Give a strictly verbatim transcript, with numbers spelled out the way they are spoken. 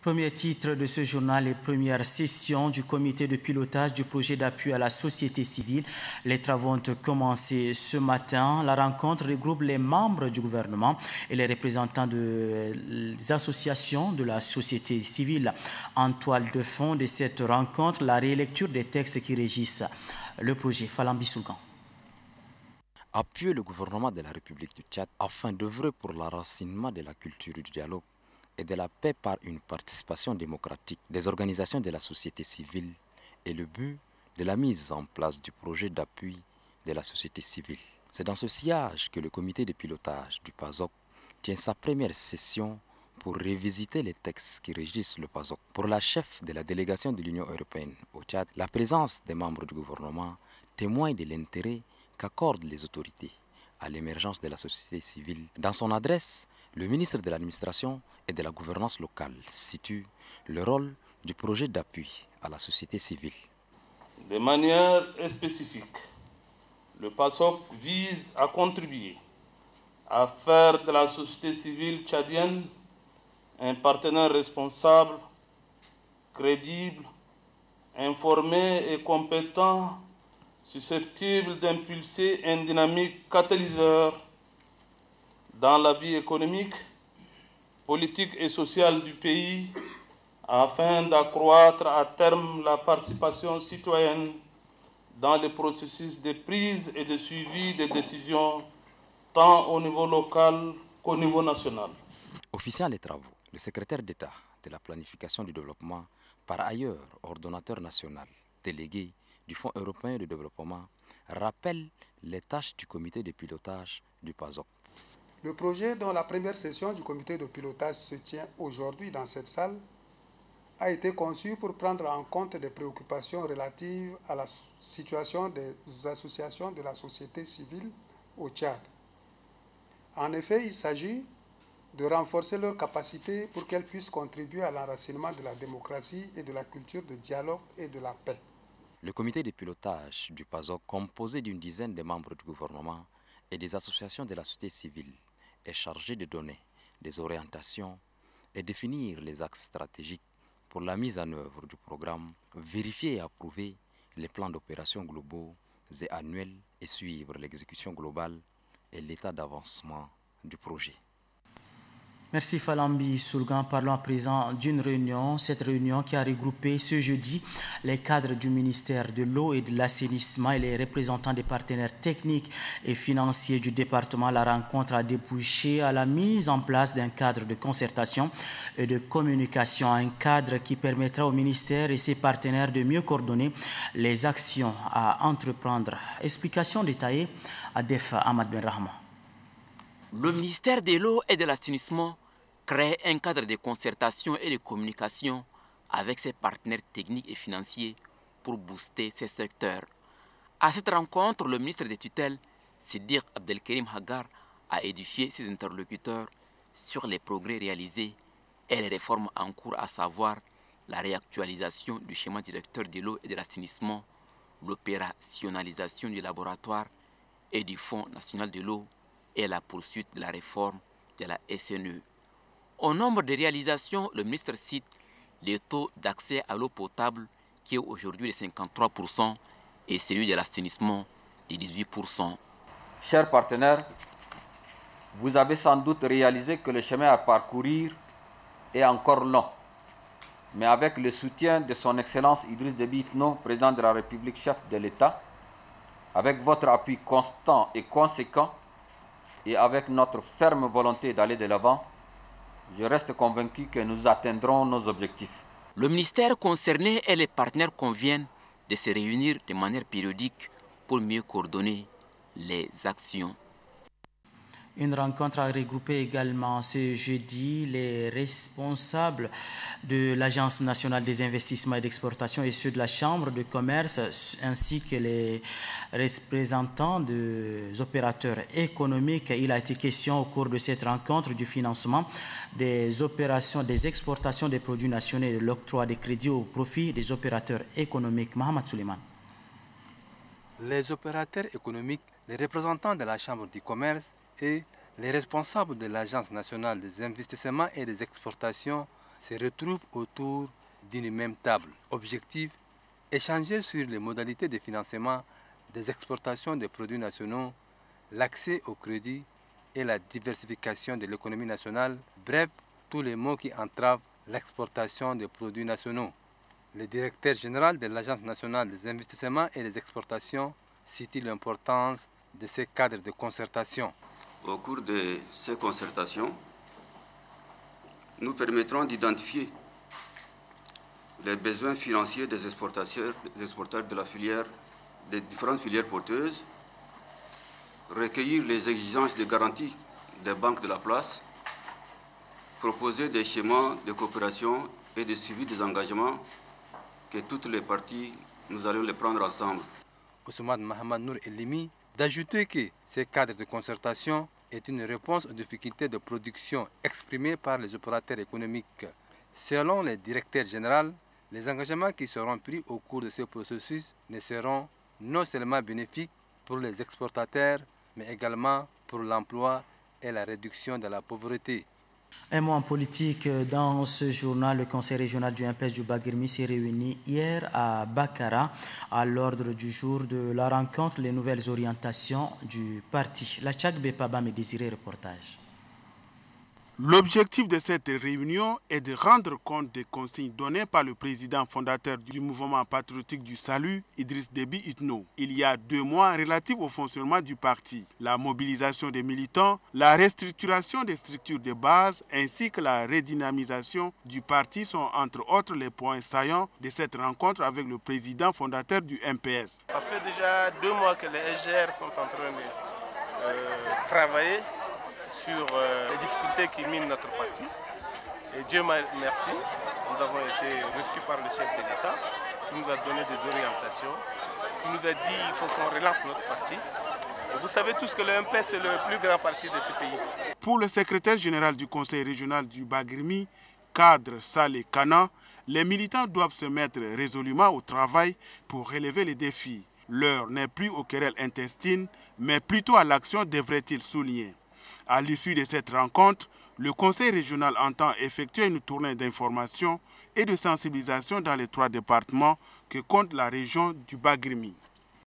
Premier titre de ce journal, les premières sessions du comité de pilotage du projet d'appui à la société civile. Les travaux ont commencé ce matin. La rencontre regroupe les membres du gouvernement et les représentants des associations de la société civile. En toile de fond de cette rencontre, la rélecture des textes qui régissent le projet. Falambi Sougan. Appuyer le gouvernement de la République du Tchad afin d'œuvrer pour l'enracinement de la culture du dialogue et de la paix par une participation démocratique des organisations de la société civile est le but de la mise en place du projet d'appui de la société civile. C'est dans ce sillage que le comité de pilotage du P A Z O C tient sa première session pour révisiter les textes qui régissent le P A Z O C. Pour la chef de la délégation de l'Union européenne au Tchad, la présence des membres du gouvernement témoigne de l'intérêt qu'accordent les autorités à l'émergence de la société civile. Dans son adresse, le ministre de l'Administration et de la Gouvernance locale situe le rôle du projet d'appui à la société civile. De manière spécifique, le P A Z O C vise à contribuer à faire de la société civile tchadienne un partenaire responsable, crédible, informé et compétent, susceptible d'impulser une dynamique catalyseur dans la vie économique, politique et sociale du pays afin d'accroître à terme la participation citoyenne dans les processus de prise et de suivi des décisions tant au niveau local qu'au niveau national. Officiant les travaux, le secrétaire d'État de la planification du développement, par ailleurs ordonnateur national, délégué du Fonds européen de développement, rappelle les tâches du comité de pilotage du P A Z O C. Le projet dont la première session du comité de pilotage se tient aujourd'hui dans cette salle a été conçu pour prendre en compte des préoccupations relatives à la situation des associations de la société civile au Tchad. En effet, il s'agit de renforcer leurs capacités pour qu'elles puissent contribuer à l'enracinement de la démocratie et de la culture de dialogue et de la paix. Le comité de pilotage du P A Z O C, composé d'une dizaine de membres du gouvernement et des associations de la société civile, est chargé de donner des orientations et définir les axes stratégiques pour la mise en œuvre du programme, vérifier et approuver les plans d'opération globaux et annuels et suivre l'exécution globale et l'état d'avancement du projet. Merci Falambi Soulgan. Parlons à présent d'une réunion. Cette réunion qui a regroupé ce jeudi les cadres du ministère de l'eau et de l'assainissement et les représentants des partenaires techniques et financiers du département. La rencontre a débouché à la mise en place d'un cadre de concertation et de communication, un cadre qui permettra au ministère et ses partenaires de mieux coordonner les actions à entreprendre. Explication détaillée à Def Ahmad Ben Rahma. Le ministère de l'eau et de l'assainissement crée un cadre de concertation et de communication avec ses partenaires techniques et financiers pour booster ces secteurs. À cette rencontre, le ministre des tutelles, Siddiq Abdelkarim Hagar, a édifié ses interlocuteurs sur les progrès réalisés et les réformes en cours, à savoir la réactualisation du schéma directeur de l'eau et de l'assainissement, l'opérationnalisation du laboratoire et du Fonds national de l'eau et la poursuite de la réforme de la S N E. Au nombre de réalisations, le ministre cite le taux d'accès à l'eau potable qui est aujourd'hui de cinquante-trois pour cent et celui de l'assainissement de dix-huit pour cent. Chers partenaires, vous avez sans doute réalisé que le chemin à parcourir est encore long. Mais avec le soutien de son Excellence Idriss Déby Itno, président de la République, chef de l'État, avec votre appui constant et conséquent, et avec notre ferme volonté d'aller de l'avant, je reste convaincu que nous atteindrons nos objectifs. Le ministère concerné et les partenaires conviennent de se réunir de manière périodique pour mieux coordonner les actions. Une rencontre a regroupé également ce jeudi les responsables de l'Agence nationale des investissements et d'exportation et ceux de la Chambre de commerce, ainsi que les représentants des opérateurs économiques. Il a été question au cours de cette rencontre du financement des opérations, des exportations des produits nationaux et de l'octroi des crédits au profit des opérateurs économiques. Mohamed Suleiman. Les opérateurs économiques, les représentants de la Chambre du commerce et les responsables de l'Agence nationale des investissements et des exportations se retrouvent autour d'une même table. Objectif, échanger sur les modalités de financement des exportations des produits nationaux, l'accès au crédit et la diversification de l'économie nationale, bref, tous les mots qui entravent l'exportation des produits nationaux. Le directeur général de l'Agence nationale des investissements et des exportations cite l'importance de ces cadres de concertation. Au cours de ces concertations, nous permettrons d'identifier les besoins financiers des exportateurs, des exportateurs de la filière, des différentes filières porteuses, recueillir les exigences de garantie des banques de la place, proposer des schémas de coopération et de suivi des engagements que toutes les parties, nous allons les prendre ensemble. Ousmane Mahamad Nour Elimi d'ajouter que ces cadres de concertation est une réponse aux difficultés de production exprimées par les opérateurs économiques. Selon le directeur général, les engagements qui seront pris au cours de ce processus ne seront non seulement bénéfiques pour les exportateurs, mais également pour l'emploi et la réduction de la pauvreté. Un mot en politique, dans ce journal, le conseil régional du M P S du Bagirmi s'est réuni hier à Bakara à l'ordre du jour de la rencontre, les nouvelles orientations du parti. La Tchak Bepaba me désirait reportage. L'objectif de cette réunion est de rendre compte des consignes données par le président fondateur du mouvement patriotique du salut, Idriss Déby Itno, il y a deux mois relatifs au fonctionnement du parti, la mobilisation des militants, la restructuration des structures de base ainsi que la redynamisation du parti sont entre autres les points saillants de cette rencontre avec le président fondateur du M P S. Ça fait déjà deux mois que les S G R sont en train de euh, travailler sur euh, les difficultés qui minent notre parti. Et Dieu merci, nous avons été reçus par le chef de l'État qui nous a donné des orientations, qui nous a dit qu'il faut qu'on relance notre parti. Et vous savez tous que le M P S est le plus grand parti de ce pays. Pour le secrétaire général du conseil régional du Bagirmi, cadre Saleh Kana, les militants doivent se mettre résolument au travail pour relever les défis. L'heure n'est plus aux querelles intestines, mais plutôt à l'action, devrait-il souligner. À l'issue de cette rencontre, le conseil régional entend effectuer une tournée d'information et de sensibilisation dans les trois départements que compte la région du Bagirmi.